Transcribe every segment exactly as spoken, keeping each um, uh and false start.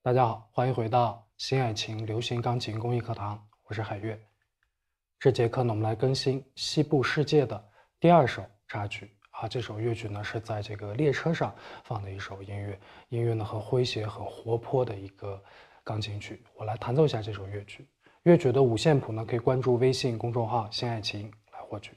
大家好，欢迎回到新爱琴流行钢琴公益课堂，我是海月。这节课呢，我们来更新西部世界的第二首插曲啊。这首乐曲呢是在这个列车上放的一首音乐，音乐呢很诙谐、很活泼的一个钢琴曲。我来弹奏一下这首乐曲。乐曲的五线谱呢，可以关注微信公众号“新爱琴”来获取。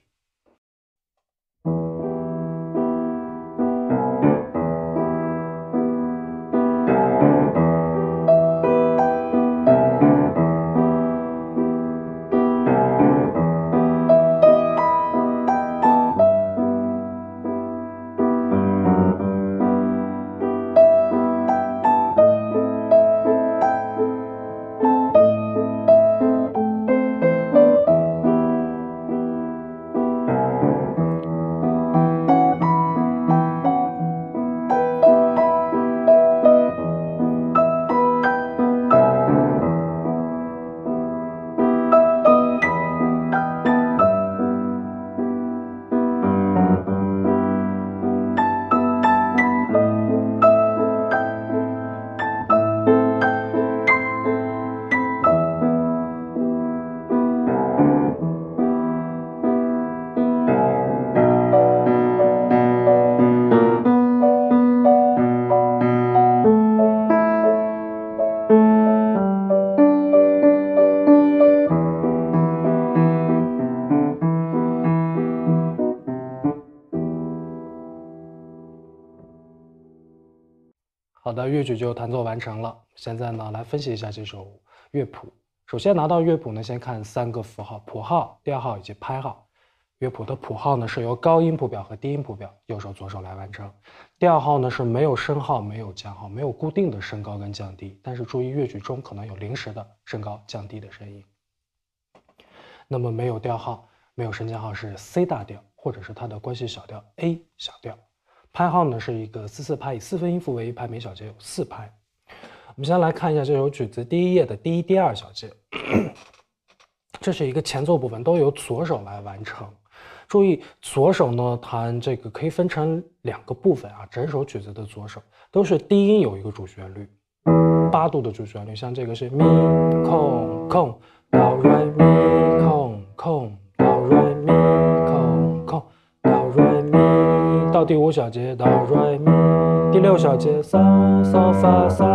好的，乐曲就弹奏完成了。现在呢，来分析一下这首乐谱。首先拿到乐谱呢，先看三个符号：谱号、调号以及拍号。乐谱的谱号呢是由高音谱表和低音谱表，右手左手来完成。调号呢是没有升号、没有降号，没有固定的升高跟降低，但是注意乐曲中可能有临时的升高降低的声音。那么没有调号、没有升降号是 C 大调，或者是它的关系小调 A 小调。拍号呢是一个四四拍，以四分音符为一拍，每小节有四拍。我们先来看一下这首曲子第一页的第一、第二小节，这是一个前奏部分，都由左手来完成。注意左手呢弹这个可以分成两个部分啊，整首曲子的左手都是低音有一个主旋律，八度的主旋律，像这个是咪空空哆来咪空空哆来咪空空哆来咪。到第五小节哆来咪，第六小节嗦嗦发嗦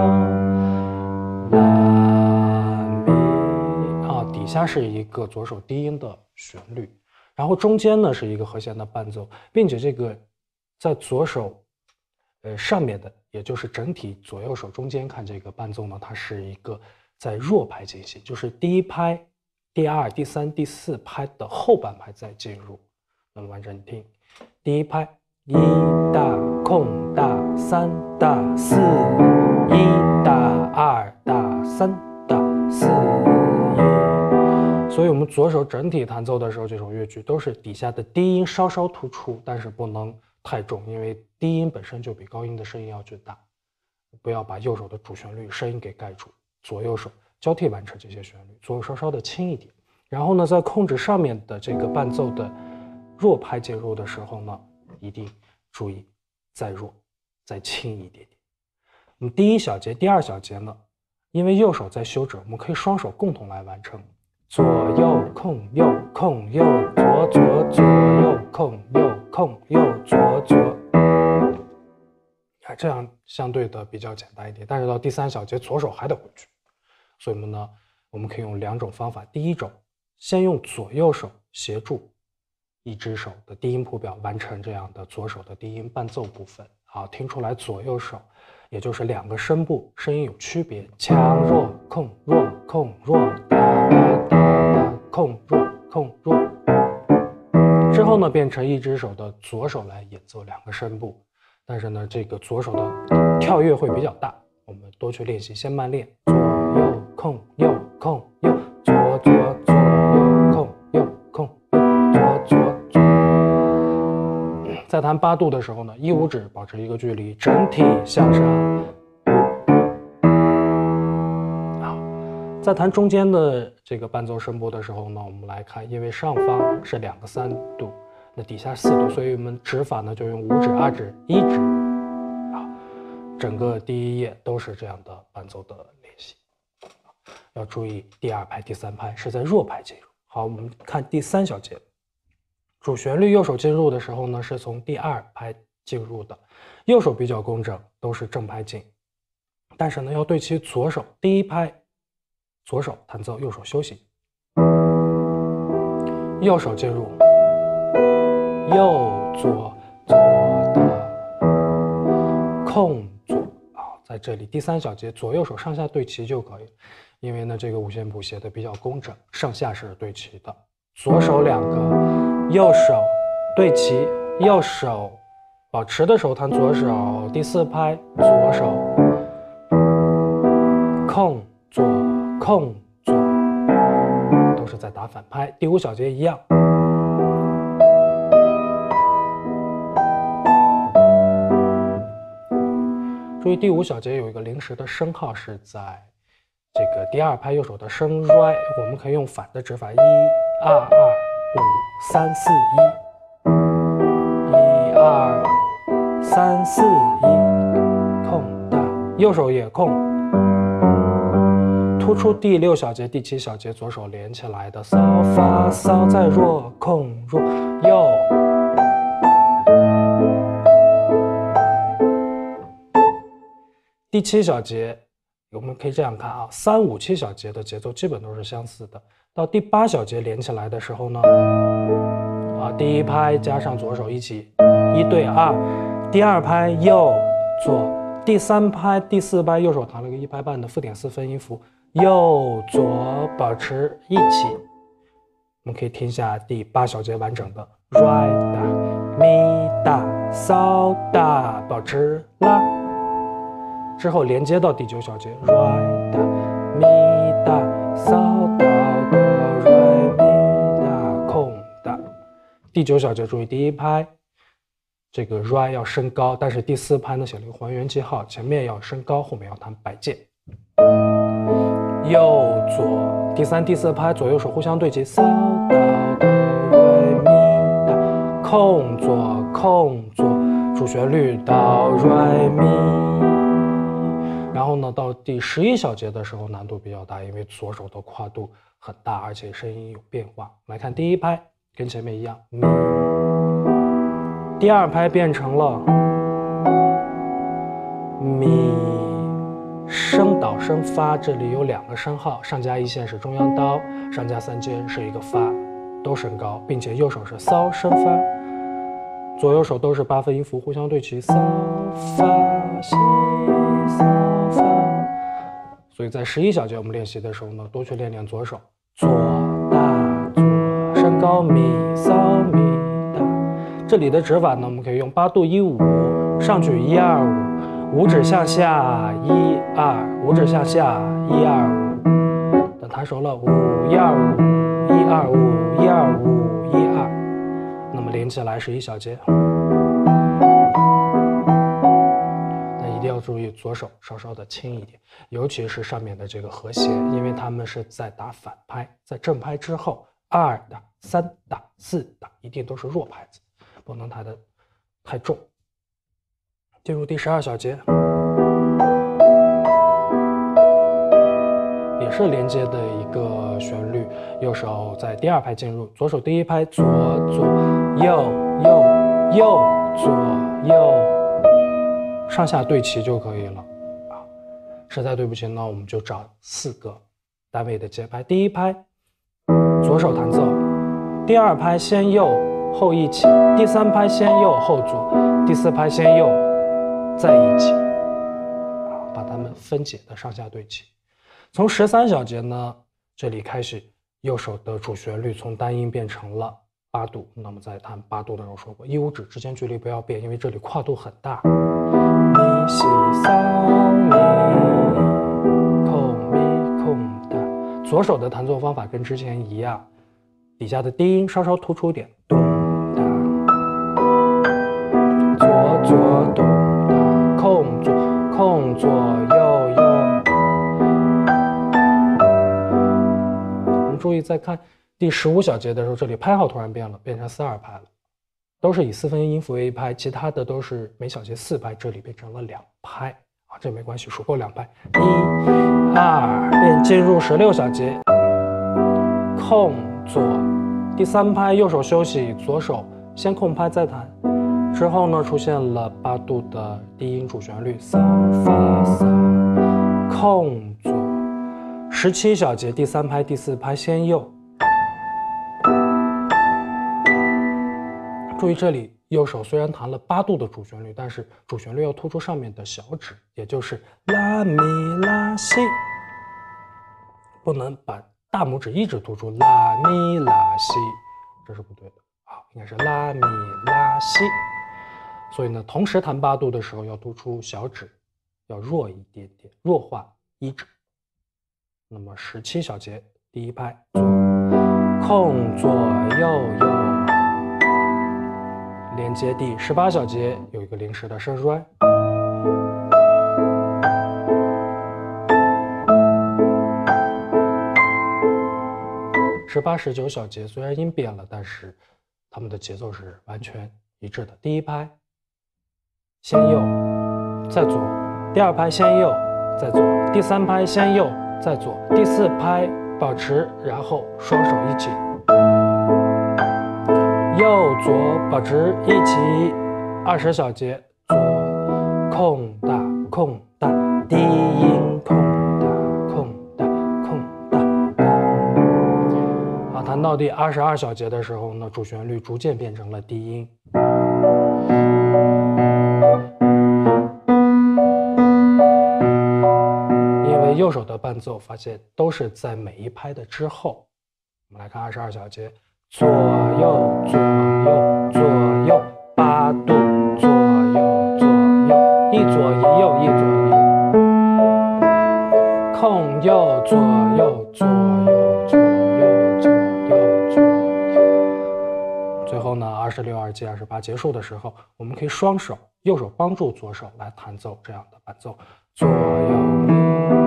拉咪啊，底下是一个左手低音的旋律，然后中间呢是一个和弦的伴奏，并且这个在左手呃上面的，也就是整体左右手中间看这个伴奏呢，它是一个在弱拍进行，就是第一拍、第二、第三、第四拍的后半拍再进入。那么完整听，第一拍。一大空大三大四，一大二大三大四一。所以我们左手整体弹奏的时候，这首乐曲都是底下的低音稍稍突出，但是不能太重，因为低音本身就比高音的声音要巨大。不要把右手的主旋律声音给盖住，左右手交替完成这些旋律，左右稍稍的轻一点。然后呢，在控制上面的这个伴奏的弱拍进入的时候呢，一定注意再弱再轻一点点。那么第一小节、第二小节呢，因为右手在休止，我们可以双手共同来完成，左右控右控右左左左右控右控右左左，啊，这样相对的比较简单一点。但是到第三小节，左手还得回去，所以我们呢，我们可以用两种方法。第一种，先用左右手协助一只手的低音谱表完成这样的左手的低音伴奏部分。好，听出来左右手也就是两个声部声音有区别，强弱控弱控弱哒哒哒哒控弱控弱。之后呢，变成一只手的左手来演奏两个声部，但是呢，这个左手的跳跃会比较大，我们多去练习，先慢练，左右控右控右左左左右控右控右左左。在弹八度的时候呢，一五指保持一个距离，整体向上。好，在弹中间的这个伴奏声部的时候呢，我们来看，因为上方是两个三度，那底下四度，所以我们指法呢就用五指、二指、一指。好， 整个第一页都是这样的伴奏的练习。要注意第二拍、第三拍是在弱拍进入。好，我们看第三小节，主旋律右手进入的时候呢，是从第二拍进入的，右手比较工整，都是正拍进。但是呢，要对齐左手，第一拍左手弹奏，右手休息，右手进入，右左左的空左啊，在这里第三小节左右手上下对齐就可以。因为呢，这个五线谱写的比较工整，上下是对齐的。左手两个，右手对齐，右手保持的手弹左手，第四拍左手空左空左，都是在打反拍。第五小节一样。注意第五小节有一个临时的升号是在这个第二拍右手的升 right， 我们可以用反的指法，一二二五三四一，一二三四一，空大，右手也空，突出第六小节、第七小节左手连起来的骚发骚，再弱空弱右。第七小节。我们可以这样看啊，三五七小节的节奏基本都是相似的。到第八小节连起来的时候呢，啊，第一拍加上左手一起一对二，第二拍右左，第三拍第四拍右手弹了个一拍半的负点四分音符，右左保持一起。我们可以听一下第八小节完整的 right 大咪大骚大保持拉。之后连接到第九小节 ，re 大咪大骚到哆 re 咪大空大。第九小节注意第一拍，这个 re 要升高，但是第四拍呢写了一个还原记号，前面要升高，后面要弹白键。右左，第三、第四拍左右手互相对齐，骚到哆 re 咪大空左空左，主旋律到 re 咪。然后呢，到第十一小节的时候难度比较大，因为左手的跨度很大，而且声音有变化。来看第一拍，跟前面一样，咪。第二拍变成了咪，升导升发，这里有两个升号，上加一线是中央刀，上加三尖是一个发，都升高，并且右手是骚升发，左右手都是八分音符互相对齐，骚发西骚发。所以在十一小节我们练习的时候呢，多去练练左手，左大左升高咪骚咪大。这里的指法呢，我们可以用八度一五，上去一二五，五指向下一二，五指向下一二五。等弹熟了，五一二五一二五一二五一二。那么连起来是一小节。一定要注意左手稍稍的轻一点，尤其是上面的这个和弦，因为他们是在打反拍，在正拍之后，二打、三打、四打一定都是弱拍子，不能弹得太重。进入第十二小节，也是连接的一个旋律，右手在第二拍进入，左手第一拍左左右右右左右。上下对齐就可以了啊，实在对不起呢，我们就找四个单位的节拍。第一拍左手弹奏，第二拍先右后一起，第三拍先右后左，第四拍先右再一起，啊，把它们分解的上下对齐。从十三小节呢，这里开始右手的主旋律从单音变成了八度，那么在弹八度的时候说过，一五指之间距离不要变，因为这里跨度很大。咪西骚咪空咪空大，左手的弹奏方法跟之前一样，底下的低音稍稍突出点，咚哒，左左咚哒，空左空左右右。我们注意再看第十五小节的时候，这里拍号突然变了，变成四二拍了。都是以四分音符为一拍，其他的都是每小节四拍，这里变成了两拍啊，这没关系，数够两拍，一、二，便进入十六小节，空左，第三拍右手休息，左手先空拍再弹，之后呢出现了八度的低音主旋律，嗦发嗦，空左，十七小节第三拍第四拍先右，注意这里。右手虽然弹了八度的主旋律，但是主旋律要突出上面的小指，也就是拉咪拉西，不能把大拇指一直突出拉咪拉西，这是不对的啊，应该是拉咪拉西。所以呢，同时弹八度的时候要突出小指，要弱一点点，弱化一指。那么十七小节第一拍左空左右右。连接第十八小节有一个临时的升衰，十八、十九小节虽然音变了，但是它们的节奏是完全一致的。第一拍先右再左，第二拍先右再左，第三拍先右再左，第四拍保持，然后双手一起。右左保持一起，二十小节，左空大空大，低音空大空大空大。啊，弹到第二十二小节的时候呢，主旋律逐渐变成了低音。因为右手的伴奏发现都是在每一拍的之后，我们来看二十二小节。左右左右左右八度，左右左右一左一右一左一右，空右左右左右左右左右左右。最后呢，二十六、二十七、二十八结束的时候，我们可以双手，右手帮助左手来弹奏这样的伴奏，左右。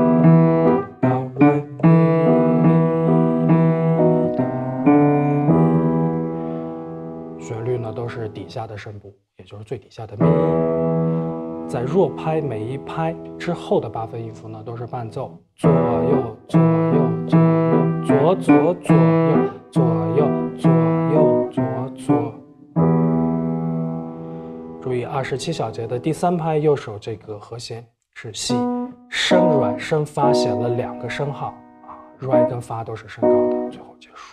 旋律呢都是底下的声部，也就是最底下的咪。在弱拍每一拍之后的八分音符呢，都是伴奏左右左右左右左左左右左右左右左左。注意二十七小节的第三拍右手这个和弦是西，升软升发写了两个升号啊，软跟发都是升高的，最后结束。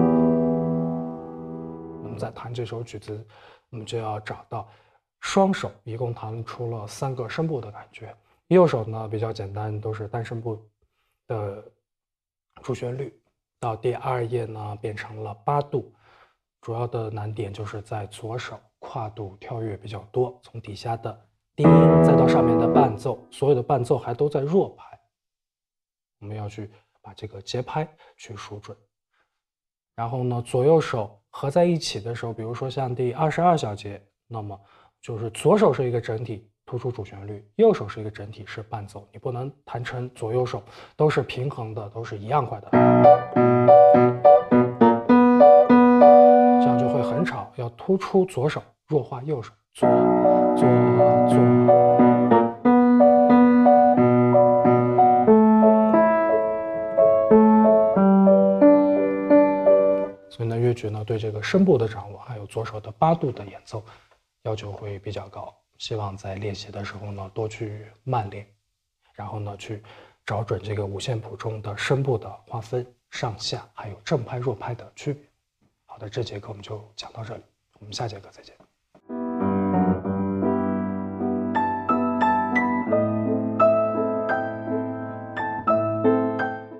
在弹这首曲子，我们就要找到双手一共弹出了三个声部的感觉。右手呢比较简单，都是单声部的主旋律。到第二页呢变成了八度，主要的难点就是在左手跨度跳跃比较多，从底下的低音再到上面的伴奏，所有的伴奏还都在弱拍，我们要去把这个节拍去数准。然后呢，左右手合在一起的时候，比如说像第二十二小节，那么就是左手是一个整体，突出主旋律，右手是一个整体，是伴奏。你不能弹成左右手都是平衡的，都是一样快的，这样就会很吵。要突出左手，弱化右手，左左左。所以呢，乐曲呢对这个声部的掌握，还有左手的八度的演奏要求会比较高。希望在练习的时候呢多去慢练，然后呢去找准这个五线谱中的声部的划分、上下，还有正拍、弱拍的区别。好的，这节课我们就讲到这里，我们下节课再见。